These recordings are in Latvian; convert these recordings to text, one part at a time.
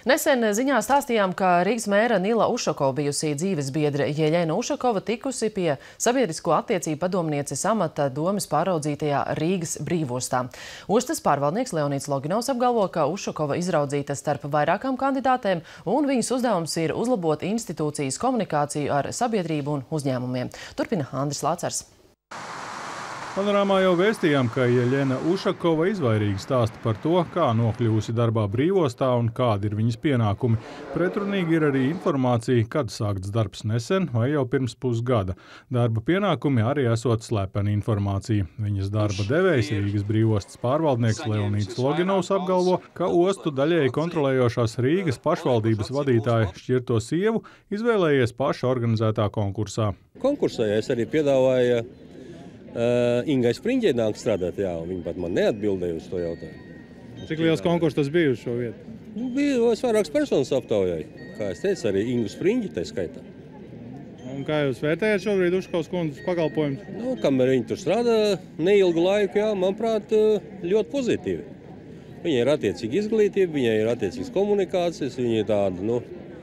Nesen ziņā stāstījām, ka Rīgas mēra Nila Ušakova bijusī dzīvesbiedre Jeļena Ušakova tikusi pie sabiedrisko attiecību padomnieces amata domes pāraudzītajā Rīgas brīvostā. Ostas pārvaldnieks Leonīds Loginovs apgalvo, ka Ušakova izraudzīta starp vairākām kandidātēm un viņas uzdevums ir uzlabot institūcijas komunikāciju ar sabiedrību un uzņēmumiem. Turpina Andris Lācars. Panorāmā jau vēstījām, ka Jeļena Ušakova izvairīgi stāsta par to, kā nokļuvusi darbā brīvostā un kādi ir viņas pienākumi. Pretrunīgi ir arī informācija, kad sākts darbs nesen vai jau pirms pusgada. Darba pienākumi arī esot slepena informācija. Viņas darba devējs Rīgas brīvostas pārvaldnieks Leonīds Loginovs apgalvo, ka ostu daļēji kontrolējošās Rīgas pašvaldības vadītāja šķirto sievu izvēlējies paša organizētā konkursā. Konkursā es arī piedāvāju Ingai Spriņģei nāk strādāt, jā, un viņa pat man neatbildēja uz to jautājumu. Cik liels konkurss tas bija uz šo vietu? Bija vairākas personas aptaujāja, kā es teicu, arī Ingu Spriņģi tai skaitā. Un kā jūs vērtējat šobrīd Ušakovas kundzes pakalpojumus? Kamēr viņi tur strādā neilgu laiku, jā, manuprāt, ļoti pozitīvi. Viņai ir attiecīga izglītība, viņai ir attiecīgas komunikācijas, viņa ir tāda,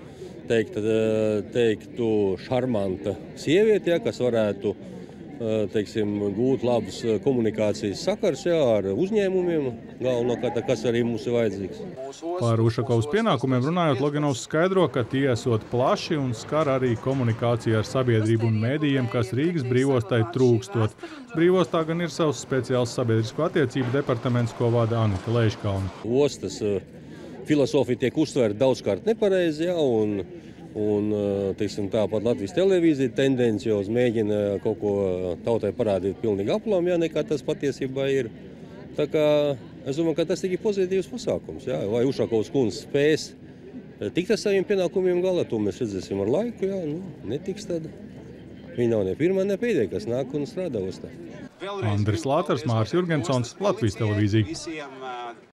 teiktu, šarmanta sieviete, jā, kas varētu gūt labus komunikācijas sakars ar uzņēmumiem, galvenokārt, kas arī mums ir vajadzīgs. Par Ušakovas pienākumiem runājot, Loginovs skaidro, ka tie esot plaši un skar arī komunikāciju ar sabiedrību un mēdījiem, kas Rīgas brīvostai trūkstot. Brīvostā gan ir savs speciāls sabiedrisko attiecību departaments, ko vada Anita Leiškalna. Ostas filosofija tiek uztvērta daudzkārt nepareizi, jā, un tāpat Latvijas televīzija tendenciāli mēģina kaut ko tautai parādīt pilnīgi aplām, ja nekā tas patiesībā ir. Tā kā es domāju, ka tas ir pozitīvs pasākums. Ja? Vai Ušakovas kundze spēs tikt ar saviem pienākumiem galā, to mēs redzēsim ar laiku. Ja? Netiks tad. Viņa nav ne pirmā, ne pēdējā, kas nāk un strādā ostā. Andris Lācars, Māris Jurgensons, Latvijas televīzija.